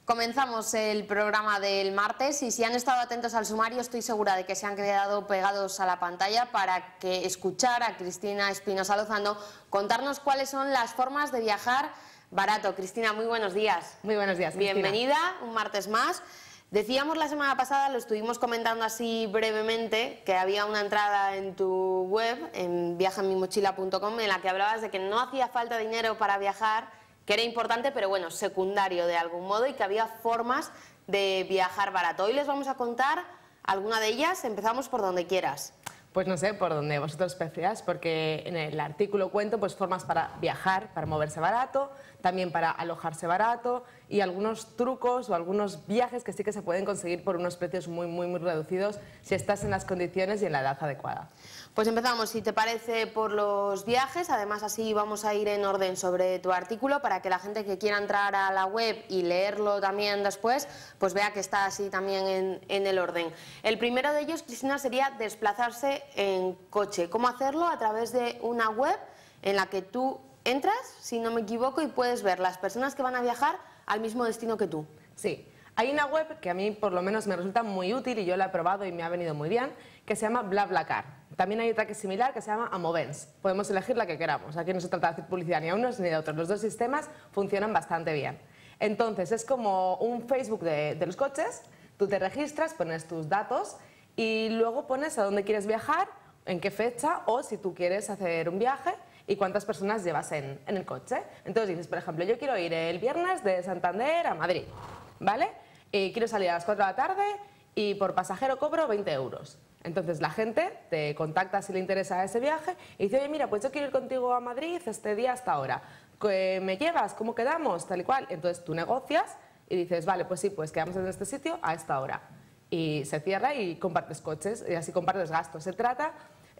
Comenzamos el programa del martes y si han estado atentos al sumario estoy segura de que se han quedado pegados a la pantalla para que escuchar a Cristina Espinosa Lozano contarnos cuáles son las formas de viajar barato. Cristina, muy buenos días. Muy buenos días, Cristina. Bienvenida, un martes más. Decíamos la semana pasada, lo estuvimos comentando así brevemente, que había una entrada en tu web, en viajaenmimochila.com, en la que hablabas de que no hacía falta dinero para viajar, que era importante, pero bueno, secundario de algún modo, y que había formas de viajar barato. Hoy les vamos a contar alguna de ellas. Empezamos por donde quieras. Pues no sé, por donde vosotros prefieráis, porque en el artículo cuento pues formas para viajar, para moverse barato, también para alojarse barato y algunos trucos o algunos viajes que sí que se pueden conseguir por unos precios muy reducidos si estás en las condiciones y en la edad adecuada. Pues empezamos, si te parece, por los viajes. Además, así vamos a ir en orden sobre tu artículo para que la gente que quiera entrar a la web y leerlo también después, pues vea que está así también en el orden. El primero de ellos, Cristina, sería desplazarse en coche. ¿Cómo hacerlo? A través de una web en la que tú entras, si no me equivoco, y puedes ver las personas que van a viajar al mismo destino que tú. Sí. Hay una web que a mí por lo menos me resulta muy útil y yo la he probado y me ha venido muy bien, que se llama BlaBlaCar. También hay otra que es similar que se llama Amovens. Podemos elegir la que queramos. Aquí no se trata de hacer publicidad ni a unos ni de otros. Los dos sistemas funcionan bastante bien. Entonces es como un Facebook de los coches. Tú te registras, pones tus datos y luego pones a dónde quieres viajar, en qué fecha o si tú quieres hacer un viaje y cuántas personas llevas en el coche. Entonces dices, por ejemplo, yo quiero ir el viernes de Santander a Madrid, ¿vale? Quiero salir a las 4 de la tarde y por pasajero cobro 20 euros. Entonces la gente te contacta si le interesa ese viaje y dice, oye, mira, pues yo quiero ir contigo a Madrid este día hasta ahora. ¿Me llevas? ¿Cómo quedamos? Tal y cual. Entonces tú negocias y dices, vale, pues sí, pues quedamos en este sitio a esta hora. Y se cierra y compartes coches y así compartes gastos. Se trata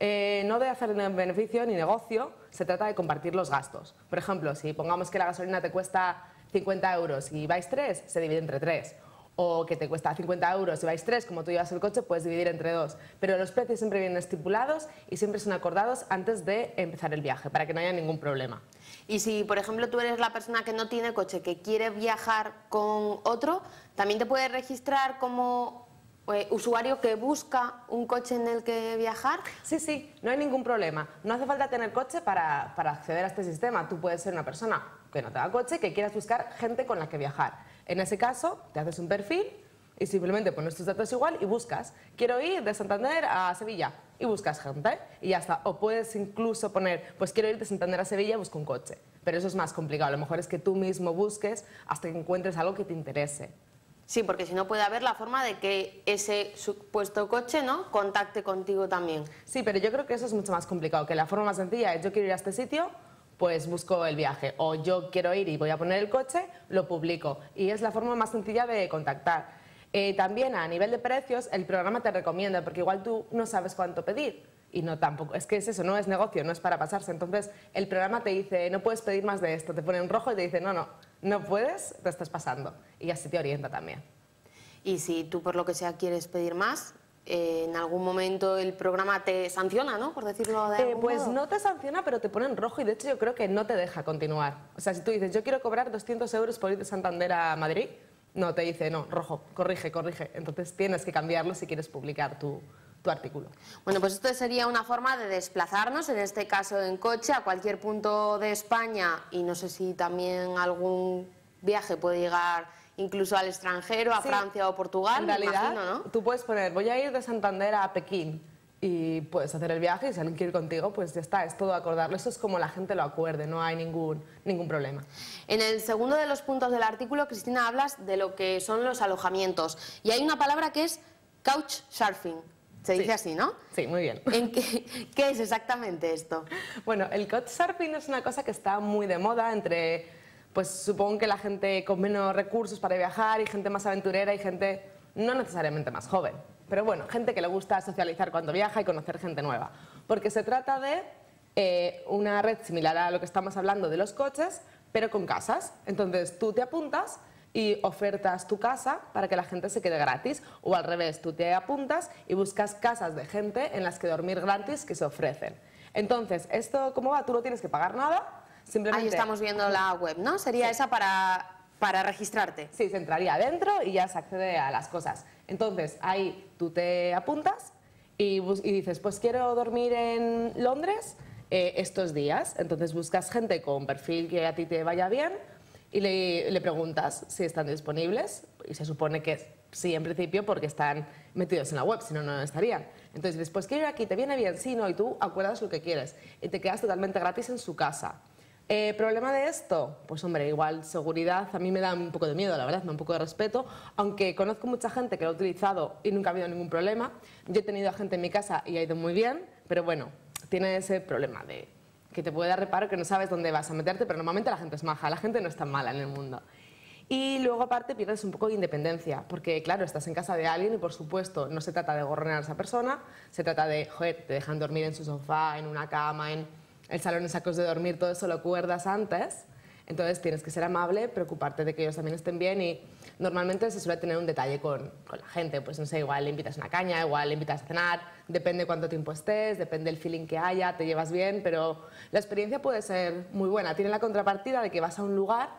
no de hacer beneficio ni negocio, se trata de compartir los gastos. Por ejemplo, si pongamos que la gasolina te cuesta 50 euros y vais 3, se divide entre 3. O que te cuesta 50 euros y vais 3, como tú llevas el coche, puedes dividir entre 2. Pero los precios siempre vienen estipulados y siempre son acordados antes de empezar el viaje, para que no haya ningún problema. Y si, por ejemplo, tú eres la persona que no tiene coche, que quiere viajar con otro, ¿también te puedes registrar como usuario que busca un coche en el que viajar? Sí, no hay ningún problema. No hace falta tener coche para acceder a este sistema. Tú puedes ser una persona que no tenga coche, que quieras buscar gente con la que viajar. En ese caso, te haces un perfil y simplemente pones tus datos igual y buscas. Quiero ir de Santander a Sevilla y buscas gente y ya está. O puedes incluso poner, pues quiero ir de Santander a Sevilla y busco un coche. Pero eso es más complicado. Lo mejor es que tú mismo busques hasta que encuentres algo que te interese. Sí, porque si no puede haber la forma de que ese supuesto coche, ¿no?, contacte contigo también. Sí, pero yo creo que eso es mucho más complicado, que la forma más sencilla es yo quiero ir a este sitio, pues busco el viaje, o yo quiero ir y voy a poner el coche, lo publico, y es la forma más sencilla de contactar. También a nivel de precios, el programa te recomienda, porque igual tú no sabes cuánto pedir, y no tampoco, es que es eso, no es negocio, no es para pasarse, entonces el programa te dice, no puedes pedir más de esto, te pone en rojo y te dice, no puedes, te estás pasando, y así te orienta también. Y si tú por lo que sea quieres pedir más, en algún momento el programa te sanciona, ¿no?, por decirlo de algún pues modo. no te sanciona, pero te pone en rojo y de hecho yo creo que no te deja continuar. O sea, si tú dices, yo quiero cobrar 200 euros por ir de Santander a Madrid, no, te dice, no, rojo, corrige. Entonces tienes que cambiarlo si quieres publicar tu artículo. Bueno, pues esto sería una forma de desplazarnos, en este caso en coche, a cualquier punto de España, y no sé si también algún viaje puede llegar incluso al extranjero, a Francia o Portugal. En realidad, imagino, ¿no? Tú puedes poner, voy a ir de Santander a Pekín y puedes hacer el viaje y si alguien quiere ir contigo, pues ya está, es todo acordarlo. Eso es como la gente lo acuerde, no hay ningún problema. En el segundo de los puntos del artículo, Cristina, hablas de lo que son los alojamientos y hay una palabra que es couchsurfing. Se dice así, ¿no? Sí, muy bien. ¿Qué es exactamente esto? Bueno, el couchsurfing es una cosa que está muy de moda entre, pues supongo que la gente con menos recursos para viajar y gente más aventurera y gente no necesariamente más joven. Pero bueno, gente que le gusta socializar cuando viaja y conocer gente nueva. Porque se trata de una red similar a lo que estamos hablando de los coches, pero con casas. Entonces tú te apuntas y ofertas tu casa para que la gente se quede gratis, o al revés, tú te apuntas y buscas casas de gente en las que dormir gratis que se ofrecen. Entonces, ¿esto cómo va? Tú no tienes que pagar nada, simplemente... Ahí estamos viendo la web, ¿no? Sería esa para Para registrarte. Sí, se entraría adentro y ya se accede a las cosas. Entonces, ahí tú te apuntas y dices, pues quiero dormir en Londres estos días. Entonces buscas gente con perfil que a ti te vaya bien y le preguntas si están disponibles. Y se supone que sí, en principio, porque están metidos en la web, si no, no estarían. Entonces, después quiero ir aquí, ¿te viene bien? Sí, no, y tú acuerdas lo que quieres. Y te quedas totalmente gratis en su casa. ¿Problema de esto? Pues hombre, igual seguridad a mí me da un poco de miedo, la verdad, me da un poco de respeto, aunque conozco mucha gente que lo ha utilizado y nunca ha habido ningún problema. Yo he tenido a gente en mi casa y ha ido muy bien, pero bueno, tiene ese problema de que te puede dar reparo, que no sabes dónde vas a meterte, pero normalmente la gente es maja, la gente no es tan mala en el mundo. Y luego aparte pierdes un poco de independencia, porque claro, estás en casa de alguien y por supuesto no se trata de gorronear a esa persona, se trata de, joder, te dejan dormir en su sofá, en una cama, en el salón en sacos de dormir, todo eso lo acuerdas antes, entonces tienes que ser amable, preocuparte de que ellos también estén bien y normalmente se suele tener un detalle con la gente, pues no sé, igual le invitas una caña, igual le invitas a cenar, depende cuánto tiempo estés, depende del feeling que haya, te llevas bien, pero la experiencia puede ser muy buena, tiene la contrapartida de que vas a un lugar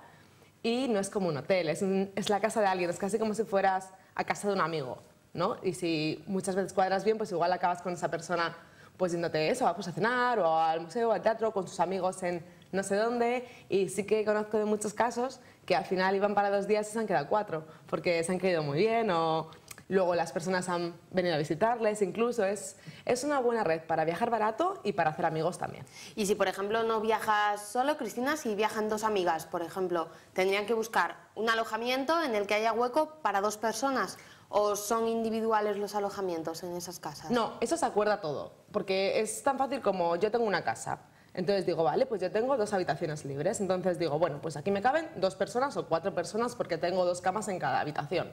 y no es como un hotel, es la casa de alguien, es casi como si fueras a casa de un amigo, ¿no? Y si muchas veces cuadras bien, pues igual acabas con esa persona pues yéndote eso, pues a cenar o al museo, al teatro, con sus amigos en no sé dónde. Y sí que conozco de muchos casos que al final iban para 2 días y se han quedado 4, porque se han caído muy bien o luego las personas han venido a visitarles. Incluso es una buena red para viajar barato y para hacer amigos también. Y si, por ejemplo, no viajas solo, Cristina, si viajan 2 amigas, por ejemplo, tendrían que buscar un alojamiento en el que haya hueco para 2 personas. ¿O son individuales los alojamientos en esas casas? No, eso se acuerda todo, porque es tan fácil como yo tengo una casa. Entonces digo, vale, pues yo tengo 2 habitaciones libres. Entonces digo, bueno, pues aquí me caben 2 personas o 4 personas porque tengo 2 camas en cada habitación.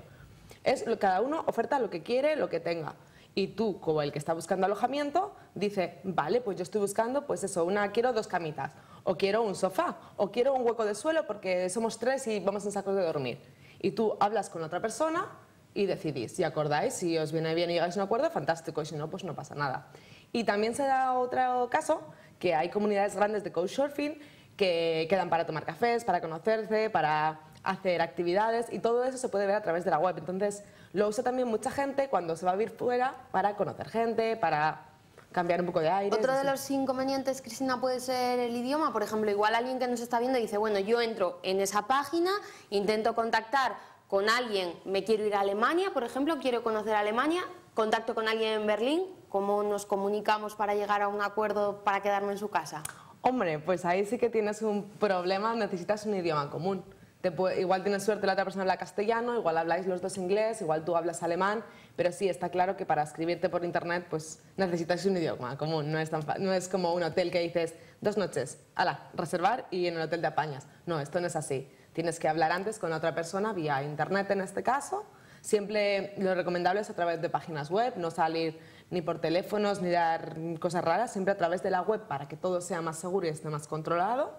Cada uno oferta lo que quiere, lo que tenga. Y tú, como el que está buscando alojamiento, dice, vale, pues yo estoy buscando, pues eso, quiero 2 camitas, o quiero un sofá, o quiero un hueco de suelo porque somos 3 y vamos en sacos de dormir. Y tú hablas con otra persona y decidís, si acordáis, si os viene bien y llegáis a un acuerdo, fantástico, y si no, pues no pasa nada. Y también se da otro caso, que hay comunidades grandes de couchsurfing que quedan para tomar cafés, para conocerse, para hacer actividades, y todo eso se puede ver a través de la web. Entonces, lo usa también mucha gente cuando se va a vivir fuera para conocer gente, para cambiar un poco de aire. Otro de los inconvenientes, Cristina, puede ser el idioma. Por ejemplo, igual alguien que nos está viendo dice, bueno, yo entro en esa página, intento contactar con alguien, me quiero ir a Alemania, por ejemplo, quiero conocer Alemania, contacto con alguien en Berlín, ¿cómo nos comunicamos para llegar a un acuerdo para quedarme en su casa? Hombre, pues ahí sí que tienes un problema, necesitas un idioma común. Igual tienes suerte, la otra persona habla castellano, igual habláis los 2 inglés, igual tú hablas alemán, pero sí, está claro que para escribirte por internet pues necesitas un idioma común, no es como un hotel que dices 2 noches, ala, reservar y en el hotel te apañas. No, esto no es así. Tienes que hablar antes con otra persona vía internet en este caso. Siempre lo recomendable es a través de páginas web, no salir ni por teléfonos ni dar cosas raras, siempre a través de la web para que todo sea más seguro y esté más controlado.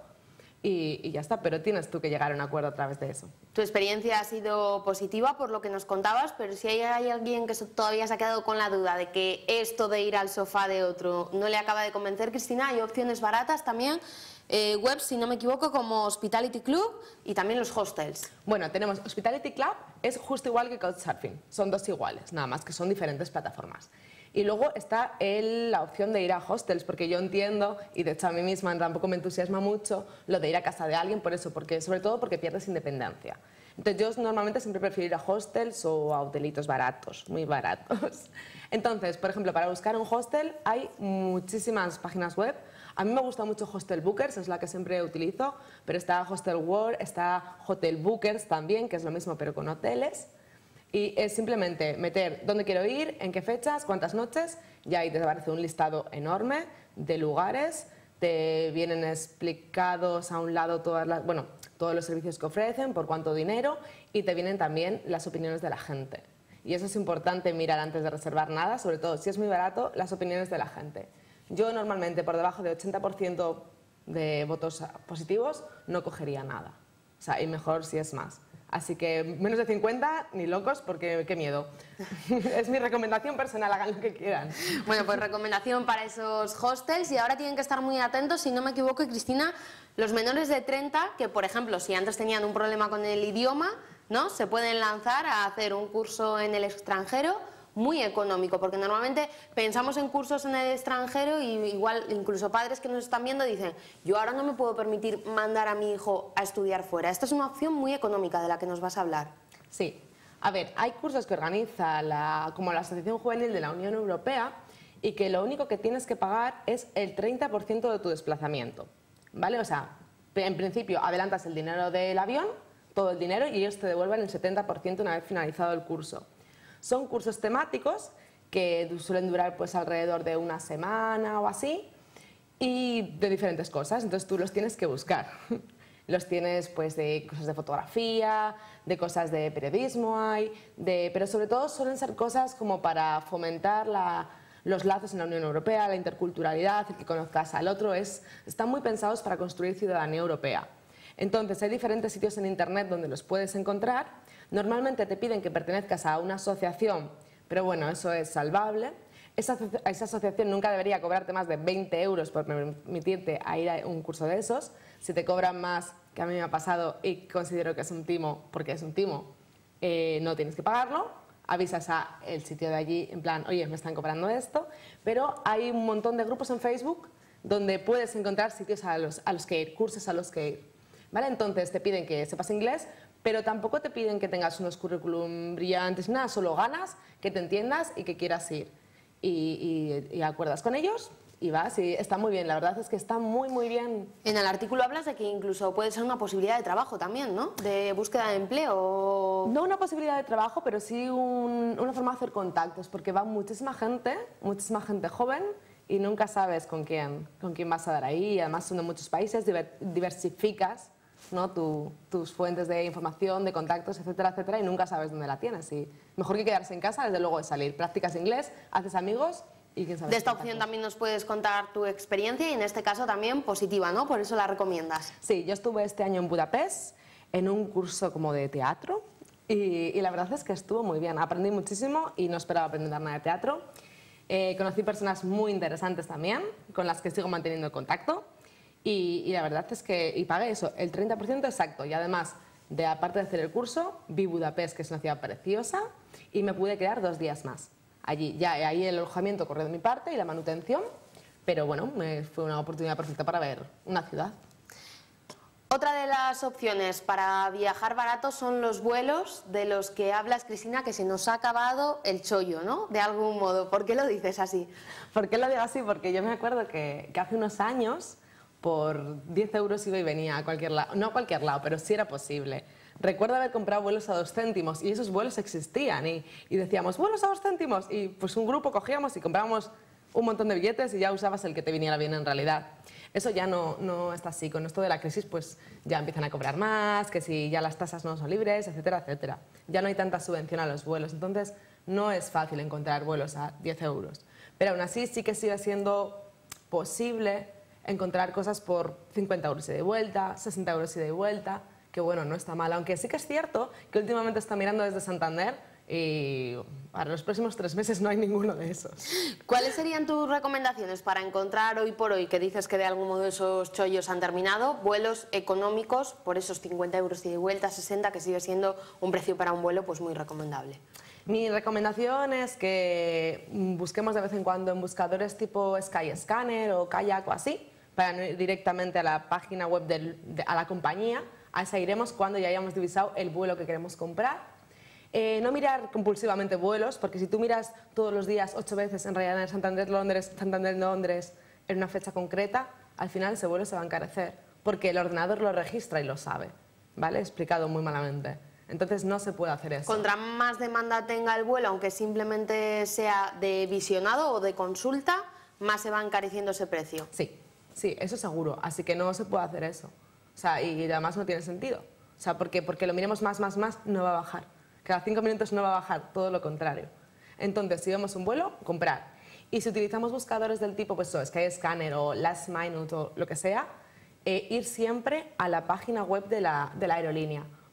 Y ya está, pero tienes tú que llegar a un acuerdo a través de eso. Tu experiencia ha sido positiva por lo que nos contabas, pero si hay alguien que todavía se ha quedado con la duda de que esto de ir al sofá de otro no le acaba de convencer, Cristina, hay opciones baratas también, webs, si no me equivoco, como Hospitality Club y también los hostels. Bueno, tenemos Hospitality Club, es justo igual que Couchsurfing, son 2 iguales, nada más que son diferentes plataformas. Y luego está la opción de ir a hostels, porque yo entiendo, y de hecho a mí misma tampoco me entusiasma mucho, lo de ir a casa de alguien, por eso, sobre todo porque pierdes independencia. Entonces yo normalmente siempre prefiero ir a hostels o a hotelitos baratos, muy baratos. Entonces, por ejemplo, para buscar un hostel hay muchísimas páginas web. A mí me gusta mucho Hostel Bookers, es la que siempre utilizo, pero está Hostel World, está Hotel Bookers también, que es lo mismo pero con hoteles. Y es simplemente meter dónde quiero ir, en qué fechas, cuántas noches, y ahí te aparece un listado enorme de lugares, te vienen explicados a un lado todos los servicios que ofrecen, por cuánto dinero, y te vienen también las opiniones de la gente. Y eso es importante mirar antes de reservar nada, sobre todo si es muy barato, las opiniones de la gente. Yo normalmente por debajo de 80% de votos positivos no cogería nada, o sea, y mejor si es más. Así que menos de 50, ni locos, porque qué miedo. Es mi recomendación personal, hagan lo que quieran. Bueno, pues recomendación para esos hostels, y ahora tienen que estar muy atentos, si no me equivoco, Cristina, los menores de 30, que por ejemplo, si antes tenían un problema con el idioma, ¿no?, se pueden lanzar a hacer un curso en el extranjero muy económico, porque normalmente pensamos en cursos en el extranjero y igual incluso padres que nos están viendo dicen, yo ahora no me puedo permitir mandar a mi hijo a estudiar fuera. Esta es una opción muy económica de la que nos vas a hablar. Sí, a ver, hay cursos que organiza como la Asociación Juvenil de la Unión Europea y que lo único que tienes que pagar es el 30% de tu desplazamiento, ¿vale? O sea, en principio adelantas el dinero del avión, todo el dinero, y ellos te devuelven el 70% una vez finalizado el curso. Son cursos temáticos que suelen durar pues alrededor de una semana o así, y de diferentes cosas, entonces tú los tienes que buscar. Los tienes pues de cosas de fotografía, de cosas de periodismo pero sobre todo suelen ser cosas como para fomentar los lazos en la Unión Europea, la interculturalidad, el que conozcas al otro, están muy pensados para construir ciudadanía europea. Entonces hay diferentes sitios en internet donde los puedes encontrar. Normalmente te piden que pertenezcas a una asociación, pero bueno, eso es salvable. Esa asociación nunca debería cobrarte más de 20 euros por permitirte a ir a un curso de esos. Si te cobran más, que a mí me ha pasado y considero que es un timo, porque es un timo, no tienes que pagarlo. Avisas al sitio de allí en plan, oye, me están cobrando esto. Pero hay un montón de grupos en Facebook donde puedes encontrar sitios a los que ir, cursos a los que ir, ¿vale? Entonces te piden que sepas inglés, pero tampoco te piden que tengas unos currículum brillantes, nada, solo ganas, que te entiendas y que quieras ir. Y acuerdas con ellos y vas, y está muy bien, la verdad es que está muy, muy bien. En el artículo hablas de que incluso puede ser una posibilidad de trabajo también, ¿no?, de búsqueda de empleo. No una posibilidad de trabajo, pero sí una forma de hacer contactos, porque va muchísima gente joven, y nunca sabes con quién vas a dar ahí, y además son de muchos países, diversificas, ¿no?, tus fuentes de información, de contactos, etcétera, etcétera, y nunca sabes dónde la tienes. Y mejor que quedarse en casa, desde luego, es salir. Practicas inglés, haces amigos y quién sabe. De esta opción también nos puedes contar tu experiencia, y en este caso también positiva, ¿no? Por eso la recomiendas. Sí, yo estuve este año en Budapest en un curso como de teatro y la verdad es que estuvo muy bien. Aprendí muchísimo y no esperaba aprender nada de teatro. Conocí personas muy interesantes también, con las que sigo manteniendo contacto. Y la verdad es que pagué eso, el 30% exacto, y además, aparte de hacer el curso, vi Budapest, que es una ciudad preciosa, y me pude quedar 2 días más allí. Ya ahí el alojamiento corrió de mi parte y la manutención, pero bueno, fue una oportunidad perfecta para ver una ciudad. Otra de las opciones para viajar barato son los vuelos de los que hablas, Cristina, que se nos ha acabado el chollo, ¿no?, de algún modo. ¿Por qué lo dices así? ¿Por qué lo digo así? Porque yo me acuerdo que hace unos años, por 10 euros iba y venía a cualquier lado, no a cualquier lado, pero sí era posible. Recuerdo haber comprado vuelos a 2 céntimos y esos vuelos existían y decíamos, vuelos a 2 céntimos, y pues un grupo cogíamos y comprábamos un montón de billetes y ya usabas el que te viniera bien en realidad. Eso ya no está así. Con esto de la crisis pues ya empiezan a cobrar más, que si ya las tasas no son libres, etcétera, etcétera. Ya no hay tanta subvención a los vuelos, entonces no es fácil encontrar vuelos a 10 euros. Pero aún así sí que sigue siendo posible encontrar cosas por 50 euros ida y de vuelta, 60 euros ida y de vuelta, que bueno, no está mal. Aunque sí que es cierto que últimamente está mirando desde Santander y para los próximos 3 meses no hay ninguno de esos. ¿Cuáles serían tus recomendaciones para encontrar hoy por hoy, que dices que de algún modo esos chollos han terminado, vuelos económicos por esos 50 euros ida y vuelta, 60, que sigue siendo un precio para un vuelo pues muy recomendable? Mi recomendación es que busquemos de vez en cuando en buscadores tipo Skyscanner o Kayak o así, para no ir directamente a la página web a la compañía. A esa iremos cuando ya hayamos divisado el vuelo que queremos comprar. No mirar compulsivamente vuelos, porque si tú miras todos los días 8 veces en Ryanair Santander-Londres, Santander-Londres en una fecha concreta, al final ese vuelo se va a encarecer, porque el ordenador lo registra y lo sabe, ¿vale? Explicado muy malamente. Entonces no se puede hacer eso. Contra más demanda tenga el vuelo, aunque simplemente sea de visionado o de consulta, más se va encareciendo ese precio. Sí, sí, eso seguro, así que no se puede hacer eso. O sea, y además no tiene sentido. O sea, porque lo miremos más, no va a bajar. Cada 5 minutos no va a bajar, todo lo contrario. Entonces, si vemos un vuelo, comprar. Y si utilizamos buscadores del tipo, pues Skyscanner o Last Minute o lo que sea, ir siempre a la página web de la aerolínea.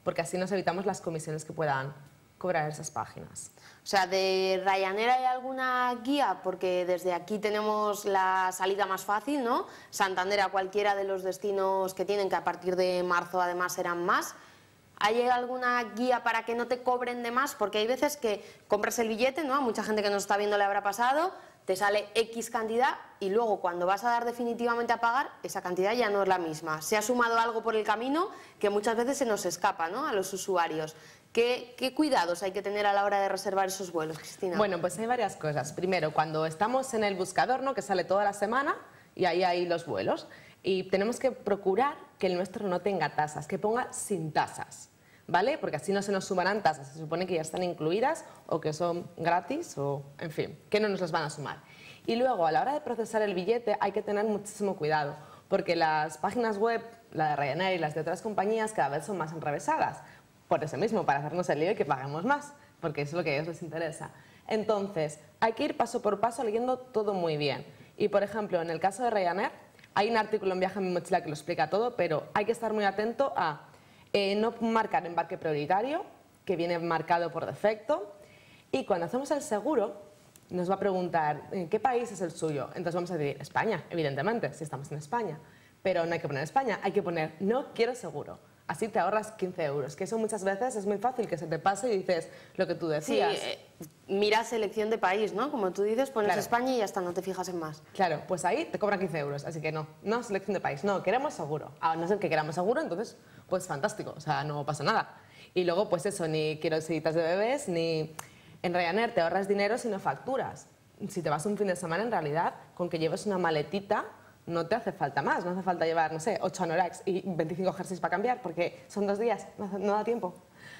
porque así nos evitamos las comisiones que puedan cobrar esas páginas. O sea, ¿de Ryanair hay alguna guía? Porque desde aquí tenemos la salida más fácil, ¿no? Santander a cualquiera de los destinos que tienen, que a partir de marzo además serán más. ¿Hay alguna guía para que no te cobren de más? Porque hay veces que compras el billete, ¿no? A mucha gente que nos está viendo le habrá pasado, te sale X cantidad y luego cuando vas a dar definitivamente a pagar, esa cantidad ya no es la misma. Se ha sumado algo por el camino que muchas veces se nos escapa, ¿no?, a los usuarios. ¿Qué cuidados hay que tener a la hora de reservar esos vuelos, Cristina? Bueno, pues hay varias cosas. Primero, cuando estamos en el buscador, ¿no?, que sale toda la semana y ahí hay los vuelos, y tenemos que procurar que el nuestro no tenga tasas, que ponga sin tasas, ¿vale? Porque así no se nos sumarán tasas, se supone que ya están incluidas o que son gratis o, en fin, que no nos las van a sumar. Y luego, a la hora de procesar el billete hay que tener muchísimo cuidado, porque las páginas web, la de Ryanair y las de otras compañías, cada vez son más enrevesadas. Por eso mismo, para hacernos el lío y que paguemos más, porque eso es lo que a ellos les interesa. Entonces, hay que ir paso por paso leyendo todo muy bien. Y, por ejemplo, en el caso de Ryanair, hay un artículo en Viaje en mi mochila que lo explica todo, pero hay que estar muy atento a no marcar embarque prioritario, que viene marcado por defecto, y cuando hacemos el seguro, nos va a preguntar ¿en qué país es el suyo? Entonces vamos a decir España, evidentemente, si estamos en España. Pero no hay que poner España, hay que poner no quiero seguro. Así te ahorras 15 euros, que eso muchas veces es muy fácil que se te pase y dices lo que tú decías. Sí, mira selección de país, ¿no? Como tú dices, pones Claro. España y ya está, no te fijas en más. Claro, pues ahí te cobran 15 euros, así que no selección de país, no, queremos seguro. A no ser que queramos seguro, entonces, pues fantástico, o sea, no pasa nada. Y luego, pues eso, ni quiero sillitas de bebés, ni en Ryanair te ahorras dinero si no facturas. Si te vas un fin de semana, en realidad, con que lleves una maletita, no te hace falta más, no hace falta llevar, no sé, 8 anoraks y 25 jerseys para cambiar, porque son 2 días, no da tiempo.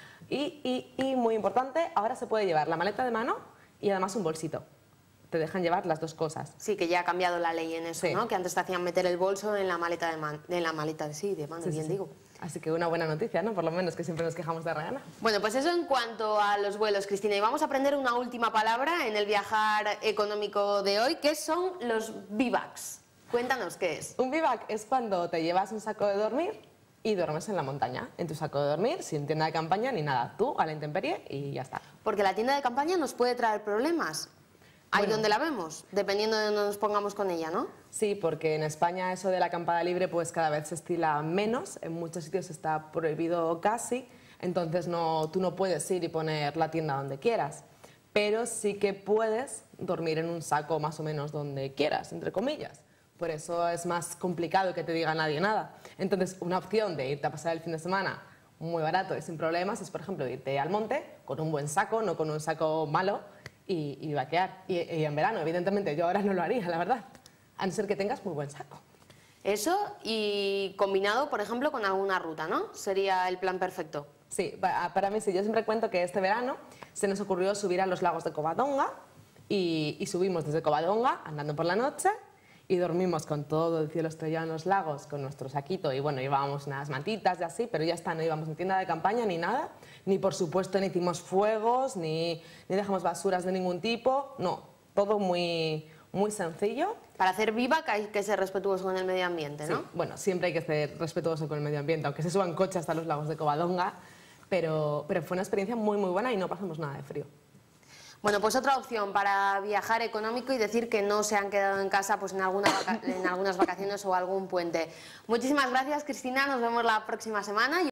Y muy importante, ahora se puede llevar la maleta de mano y además un bolsito. Te dejan llevar las dos cosas. Sí, que ya ha cambiado la ley en eso, Sí. ¿no? Que antes te hacían meter el bolso en la maleta de mano, de mano, Sí, bien sí. digo. Así que una buena noticia, ¿no? Por lo menos, que siempre nos quejamos de Ryanair. Bueno, pues eso en cuanto a los vuelos, Cristina. Y vamos a aprender una última palabra en el viajar económico de hoy, que son los bivacs. Cuéntanos qué es. Un bivac es cuando te llevas un saco de dormir y duermes en la montaña, en tu saco de dormir, sin tienda de campaña ni nada. Tú a la intemperie y ya está. Porque la tienda de campaña nos puede traer problemas. Ahí Bueno. donde la vemos, dependiendo de donde nos pongamos con ella, ¿no? Sí, porque en España eso de la acampada libre pues cada vez se estila menos, en muchos sitios está prohibido casi, entonces tú no puedes ir y poner la tienda donde quieras, pero sí que puedes dormir en un saco más o menos donde quieras, entre comillas. Por eso es más complicado que te diga nadie nada. Entonces, una opción de irte a pasar el fin de semana muy barato y sin problemas es, por ejemplo, irte al monte con un buen saco, no con un saco malo, y vaquear. Y en verano, evidentemente, yo ahora no lo haría, la verdad, a no ser que tengas muy buen saco. Eso y combinado, por ejemplo, con alguna ruta, ¿no? Sería el plan perfecto. Sí, para mí sí. Yo siempre cuento que este verano se nos ocurrió subir a los lagos de Covadonga y subimos desde Covadonga andando por la noche y dormimos con todo el cielo estrellado en los lagos con nuestro saquito y bueno, llevábamos unas mantitas y así, pero ya está, no íbamos en tienda de campaña ni nada, ni por supuesto ni hicimos fuegos, ni dejamos basuras de ningún tipo, no, todo muy sencillo. Para hacer bivac hay que ser respetuoso con el medio ambiente, ¿no? Sí, bueno, siempre hay que ser respetuoso con el medio ambiente, aunque se suban coches hasta los lagos de Covadonga, pero fue una experiencia muy buena y no pasamos nada de frío. Bueno, pues otra opción para viajar económico y decir que no se han quedado en casa pues en algunas vacaciones o algún puente. Muchísimas gracias, Cristina. Nos vemos la próxima semana.